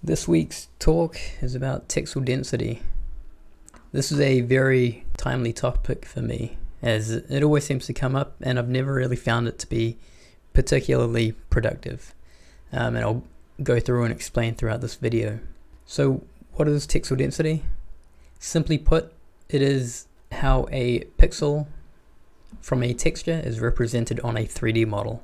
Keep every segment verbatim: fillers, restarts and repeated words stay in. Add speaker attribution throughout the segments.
Speaker 1: This week's talk is about texel density. This is a very timely topic for me, as it always seems to come up and I've never really found it to be particularly productive. Um, and I'll go through and explain throughout this video. So what is texel density? Simply put, it is how a pixel from a texture is represented on a three D model.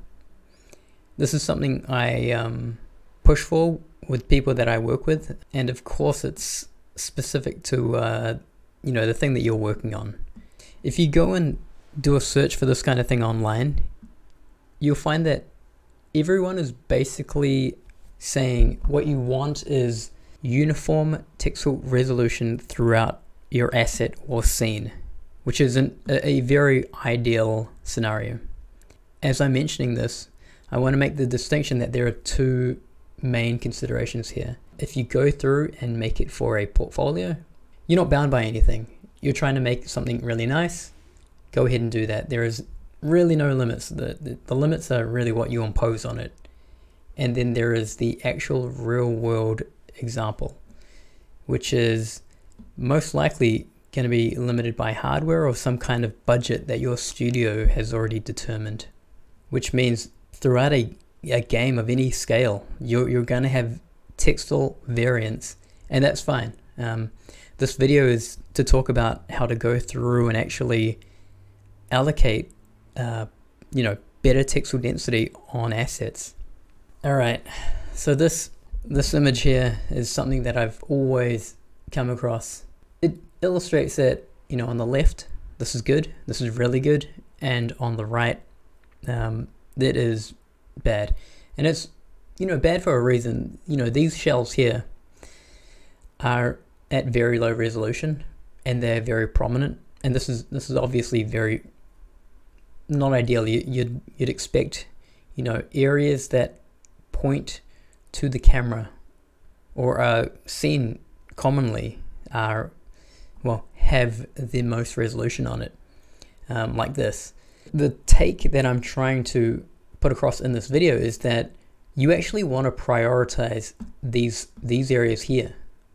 Speaker 1: This is something I um, push for with people that I work with, and of course it's specific to uh, you know, the thing that you're working on. If you go and do a search for this kind of thing online, you'll find that everyone is basically saying what you want is uniform texel resolution throughout your asset or scene, which is an, a very ideal scenario. As I'm mentioning this, I want to make the distinction that there are two main considerations here. If you go through and make it for a portfolio, you're not bound by anything. You're trying to make something really nice, go ahead and do that. There is really no limits. The, the, the limits are really what you impose on it. And then there is the actual real world example, which is most likely going to be limited by hardware or some kind of budget that your studio has already determined, which means throughout a, a game of any scale, you're, you're going to have textile variance, and that's fine. Um, this video is to talk about how to go through and actually allocate uh, you know, better texel density on assets. Alright, so this this image here is something that I've always come across. It illustrates that, you know, on the left, this is good, this is really good, and on the right, um, that is bad. And it's, you know, bad for a reason. You know, these shells here are at very low resolution and they're very prominent, and this is this is obviously very not ideal. You, you'd, you'd expect, you know, areas that point to the camera or are seen commonly are, well, have the most resolution on it, um, like this. The take that I'm trying to put across in this video is that you actually want to prioritize these these areas here,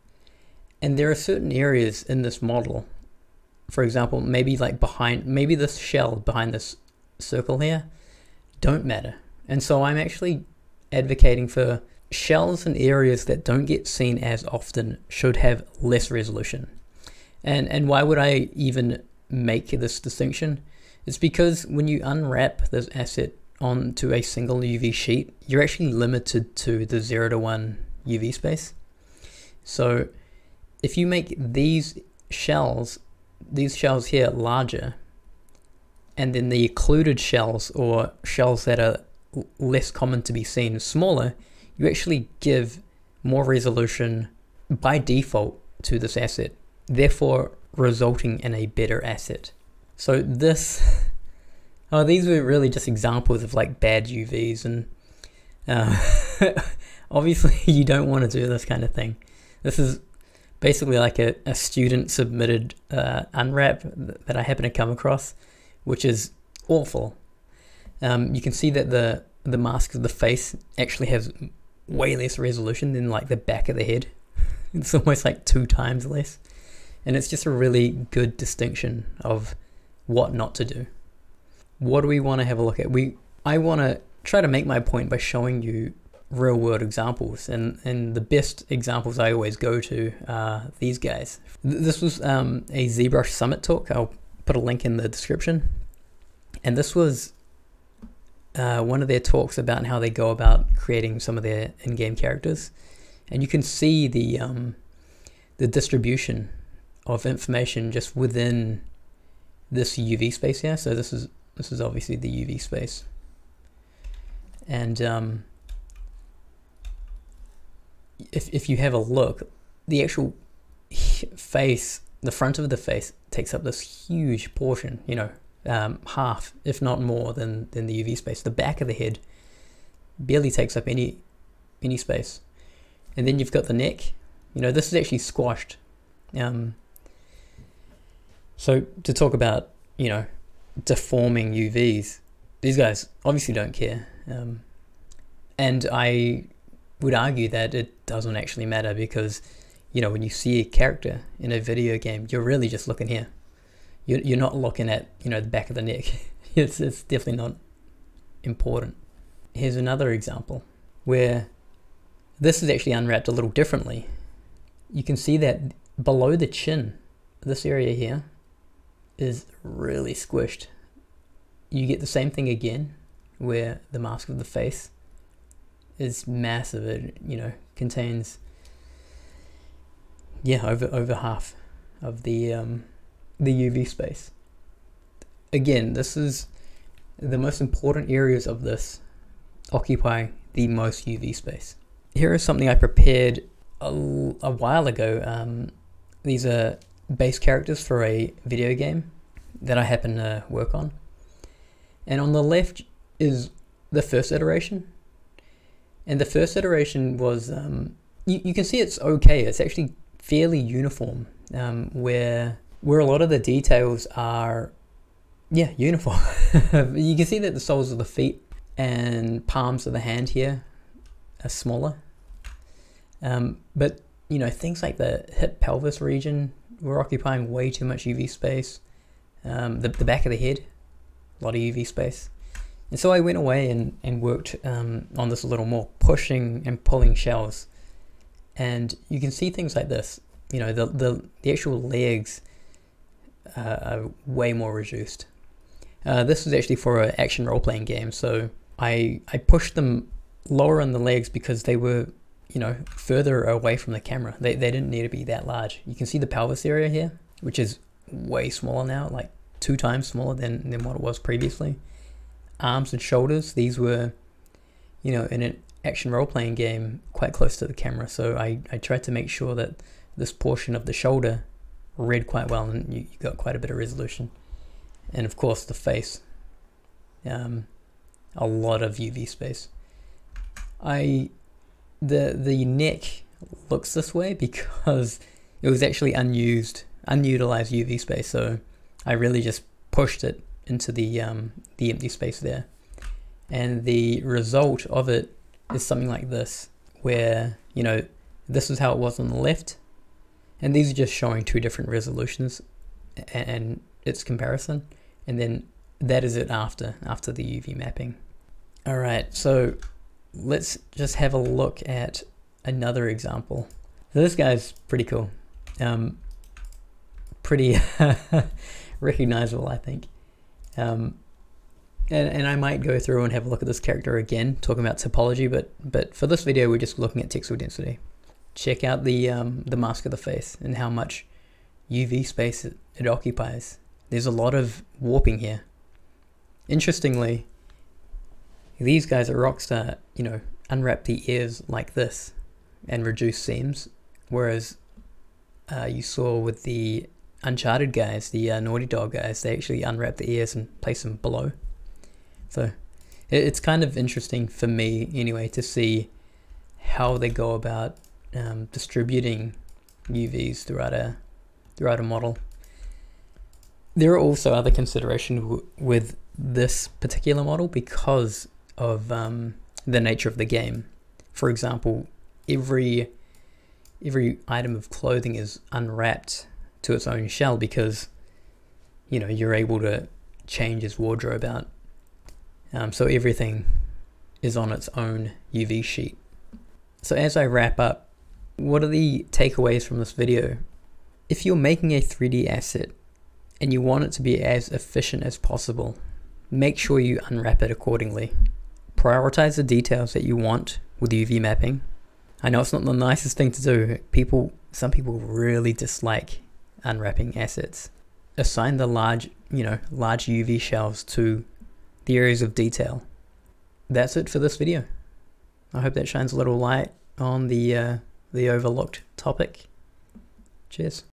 Speaker 1: and there are certain areas in this model, for example, maybe like behind, maybe this shell behind this circle here don't matter, and so I'm actually advocating for shells and areas that don't get seen as often should have less resolution. And and why would I even make this distinction? It's because when you unwrap this asset onto a single U V sheet, you're actually limited to the zero to one U V space. So if you make these shells, these shells here larger, and then the occluded shells or shells that are less common to be seen smaller, you actually give more resolution by default to this asset, therefore resulting in a better asset. So this, oh, these were really just examples of like bad U Vs, and uh, obviously you don't want to do this kind of thing. This is basically like a, a student submitted uh, unwrap that I happen to come across, which is awful. Um, you can see that the the mask of the face actually has way less resolution than like the back of the head. It's almost like two times less, and it's just a really good distinction of what not to do. What do we want to have a look at? We I want to try to make my point by showing you real world examples, and and the best examples I always go to are these guys. This was um, a ZBrush Summit talk. I'll put a link in the description, and this was uh, one of their talks about how they go about creating some of their in-game characters, and you can see the um, the distribution of information just within this U V space here. So this is this is obviously the U V space, and um, if if you have a look, the actual face, the front of the face, takes up this huge portion. You know, um, half, if not more, than than the U V space. The back of the head barely takes up any any space, and then you've got the neck. You know, this is actually squashed. Um, so to talk about, you know, deforming U Vs, these guys obviously don't care. Um, and I would argue that it doesn't actually matter because, you know, when you see a character in a video game, you're really just looking here. You're, you're not looking at, you know, the back of the neck. it's, it's definitely not important. Here's another example where this is actually unwrapped a little differently. You can see that below the chin, this area here is really squished. You get the same thing again where the mask of the face is massive. It, you know, contains yeah over over half of the um, the U V space. Again, this is the most important areas of this occupy the most U V space. Here is something I prepared a, a while ago. Um, these are base characters for a video game that I happen to work on. And on the left is the first iteration. And the first iteration was, um, you, you can see it's okay. It's actually fairly uniform, um, where, where a lot of the details are, yeah, uniform. You can see that the soles of the feet and palms of the hand here are smaller. Um, but, you know, things like the hip pelvis region were occupying way too much U V space. Um, the, the back of the head, a lot of U V space. And so I went away and, and worked um, on this a little more, pushing and pulling shells. And you can see things like this. You know, the, the, the actual legs uh, are way more reduced. Uh, this is actually for an action role-playing game, so I, I pushed them lower on the legs because they were, you know, further away from the camera. They, they didn't need to be that large. You can see the pelvis area here, which is way smaller now, like two times smaller than, than what it was previously. Arms and shoulders, these were, you know, in an action role-playing game, quite close to the camera. So I, I tried to make sure that this portion of the shoulder read quite well, and you, you got quite a bit of resolution. And of course the face, um, a lot of U V space. I, the, the neck looks this way because it was actually unused, unutilized U V space. So I really just pushed it into the um, the empty space there, and the result of it is something like this, where, you know, this is how it was on the left, and these are just showing two different resolutions and its comparison, and then that is it after after the U V mapping. All right, so let's just have a look at another example. So this guy's pretty cool, um, pretty recognizable, I think. Um, and, and I might go through and have a look at this character again, talking about topology, but but for this video we're just looking at texel density. Check out the um, the mask of the face and how much U V space it, it occupies. There's a lot of warping here. Interestingly, these guys at Rockstar, you know, unwrap the ears like this and reduce seams, whereas uh, you saw with the Uncharted guys, the uh, NaughtyDog guys, they actually unwrap the ears and place them below. So it, it's kind of interesting for me anyway to see how they go about um, distributing U Vs throughout a throughout a model. There are also other considerations w with this particular model because of um, the nature of the game. For example, every every item of clothing is unwrapped to its own shell because, you know, you're able to change his wardrobe out. Um, so everything is on its own U V sheet. So as I wrap up, what are the takeaways from this video? If you're making a three D asset and you want it to be as efficient as possible, make sure you unwrap it accordingly. Prioritize the details that you want with U V mapping. I know it's not the nicest thing to do. People, some people really dislike unwrapping assets. Assign the large, you know, large U V shells to the areas of detail. That's it for this video. I hope that shines a little light on the uh, the overlooked topic. Cheers.